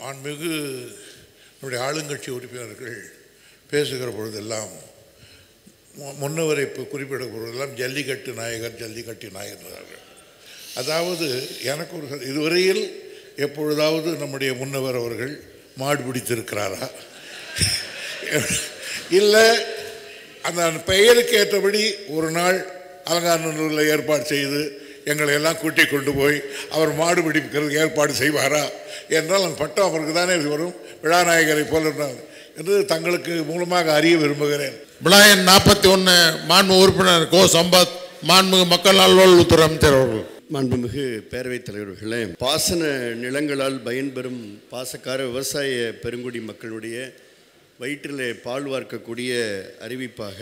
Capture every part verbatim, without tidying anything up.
மாண்புமிகு நம்முடைய ஆளுங்கட்சி உறுப்பினர்கள் பேசுகிற பொழுதெல்லாம் முன்னவரை குறிப்பிட பொழுதெல்லாம் ஜல்லிக்கட்டு நாயகர் ஜல்லிக்கட்டு நாயகர். அதாவது எனக்கு ஒரு இதுவரையில் எப்பொழுதாவது நம்முடைய முன்னவர் அவர்கள் மாடு பிடித்திருக்கிறாரா, இல்லை அந்த பெயருக்கு ஏற்றபடி ஒரு நாள் அலங்காநல்லூரில் ஏற்பாடு செய்து எங்களை எல்லாம் கூட்டி கொண்டு போய் அவர் மாடு பிடிக்கிறதுக்கு ஏற்பாடு செய்வாரா என்றால் அந்த பட்டம் அவருக்கு தானே வரும், விழாநாயகரை போல என்று தங்களுக்கு மூலமாக அறிய விரும்புகிறேன். விழாயின் நாற்பத்தி ஒன்று மாண்பு உறுப்பினர் கோ சம்பத், மாண்புமிகு மக்கள் நல்வாழ்வுத்துறை அமைச்சர் அவர்கள். மாண்புமிகு பேரவைத் தலைவர்களே, பாசன நிலங்களால் பயன்பெறும் பாசக்கார விவசாய பெருங்குடி மக்களுடைய வயிற்றிலே பால் வார்க்கக்கூடிய அறிவிப்பாக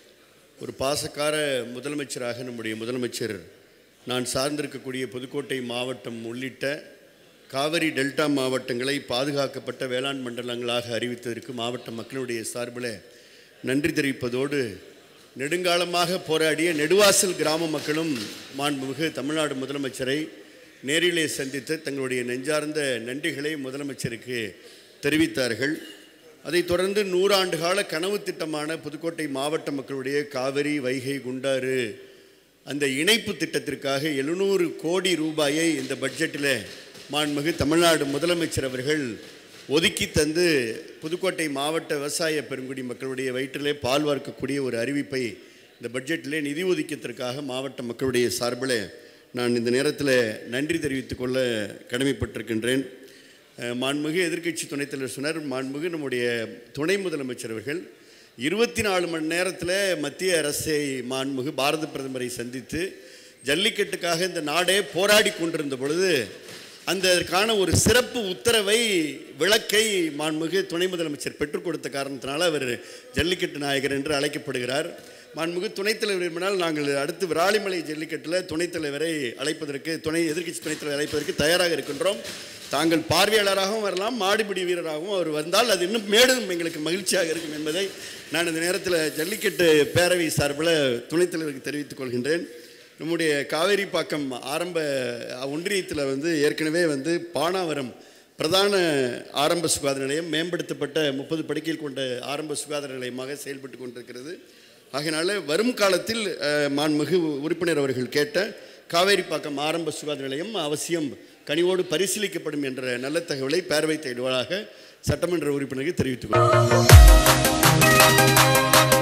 ஒரு பாசக்கார முதலமைச்சராக நம்முடைய முதலமைச்சர் நான் சார்ந்திருக்கக்கூடிய புதுக்கோட்டை மாவட்டம் உள்ளிட்ட காவிரி டெல்டா மாவட்டங்களை பாதுகாக்கப்பட்ட வேளாண் மண்டலங்களாக அறிவித்ததற்கு மாவட்ட மக்களுடைய சார்பில் நன்றி தெரிவிப்பதோடு நெடுங்காலமாக போராடிய நெடுவாசல் கிராம மக்களும் மாண்புமிகு தமிழ்நாடு முதலமைச்சரை நேரிலே சந்தித்து தங்களுடைய நெஞ்சார்ந்த நன்றிகளை முதலமைச்சருக்கு தெரிவித்தார்கள். அதைத் தொடர்ந்து நூறாண்டு கால கனவு திட்டமான புதுக்கோட்டை மாவட்ட மக்களுடைய காவிரி வைகை குண்டாறு அந்த இணைப்பு திட்டத்திற்காக எழுநூறு கோடி ரூபாயை இந்த பட்ஜெட்டில் மாண்புமிகு தமிழ்நாடு முதலமைச்சர் அவர்கள் ஒதுக்கி தந்து புதுக்கோட்டை மாவட்ட விவசாய பெருங்குடி மக்களுடைய வயிற்றிலே பால் வார்க்கக்கூடிய ஒரு அறிவிப்பை இந்த பட்ஜெட்டிலே நிதி ஒதுக்கியதற்காக மாவட்ட மக்களுடைய சார்பில் நான் இந்த நேரத்தில் நன்றி தெரிவித்துக் கொள்ள கடமைப்பட்டிருக்கின்றேன். மாண்புமிகு எதிர்க்கட்சி துணைத் தலைவர் சொன்னார், மாண்புமிகு நம்முடைய துணை முதலமைச்சர் அவர்கள் இருபத்தி நாலு மணி நேரத்தில் மத்திய அரசை மாண்புமிகு பாரத பிரதமரை சந்தித்து ஜல்லிக்கட்டுக்காக இந்த நாடே போராடி கொண்டிருந்த பொழுது அதற்கான ஒரு சிறப்பு உத்தரவை விளக்கை மாண்புமிகு துணை முதலமைச்சர் பெற்றுக் கொடுத்த காரணத்தினால அவர் ஜல்லிக்கட்டு நாயகர் என்று அழைக்கப்படுகிறார். மாண்புமிகு துணைத் தலைவர் விரும்பினால் நாங்கள் அடுத்து விராலிமலை ஜல்லிக்கட்டில் துணைத் தலைவரை அழைப்பதற்கு துணை எதிர்க்கட்சி துணைத் தலைவர் அழைப்பதற்கு தயாராக இருக்கின்றோம். தாங்கள் பார்வையாளராகவும் வரலாம், மாடுபிடி வீரராகவும் அவர் வந்தால் அது இன்னும் மேலும் எங்களுக்கு மகிழ்ச்சியாக இருக்கும் என்பதை நான் இந்த நேரத்தில் ஜல்லிக்கட்டு பேரவை சார்பில் துணைத் தலைவருக்கு தெரிவித்துக் கொள்கின்றேன். நம்முடைய காவேரி பாக்கம் ஆரம்ப ஒன்றியத்தில் வந்து ஏற்கனவே வந்து பானாவரம் பிரதான ஆரம்ப சுகாதார நிலையம் மேம்படுத்தப்பட்ட முப்பது படுக்கைகள் கொண்ட ஆரம்ப சுகாதார நிலையமாக செயல்பட்டு கொண்டிருக்கிறது. ஆகையினால வரும் காலத்தில் மாண்புமிகு உறுப்பினர் அவர்கள் கேட்ட காவேரிப்பாக்கம் ஆரம்ப சுகாதார நிலையம் அவசியம் கனிவோடு பரிசீலிக்கப்படும் என்ற நல்ல தகவலை பேரவைத் தலைவராக சட்டமன்ற உறுப்பினருக்கு தெரிவித்துக் கொள்கிறேன்.